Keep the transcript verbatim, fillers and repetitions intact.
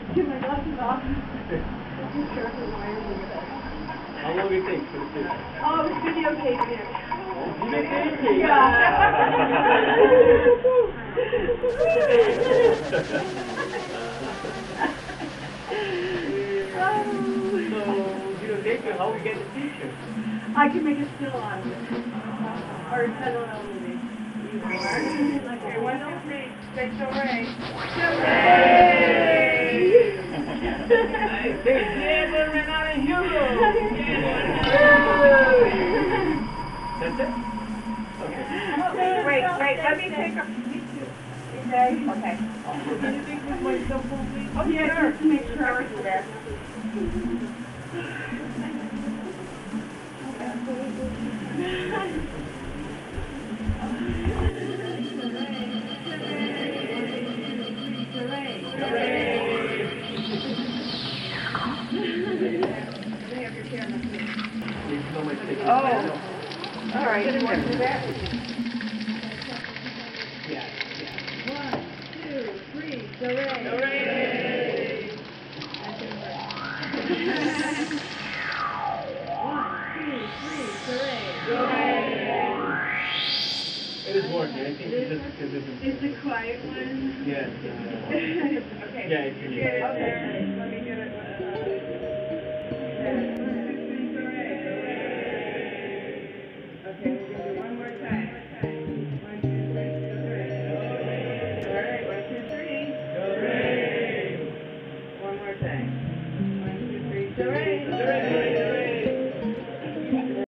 Get my glasses off. Be careful when I look at that. How long it takes for the film? Oh, it's videotaping it. Videotaping? Yeah. So, how we get the picture? I can make a still out of it. Or send it on a movie. Okay, one, two, three. Say Johrei. Johrei! Say Diego Renata Hugo! That's it? Okay. Wait, wait, let me take a... Me too. Okay? Okay. Anything with my cell phone, please? Oh, yeah, Sure. just to make sure I was there. Oh. All right, you want to do that? Yeah, yeah. One, two, three, Johrei. Johrei! One, two, three, Johrei. Johrei! It is working. I think it's just because it's... It's the quiet one. Yes. Okay. Yeah, it's Get it. Okay. Let me get it.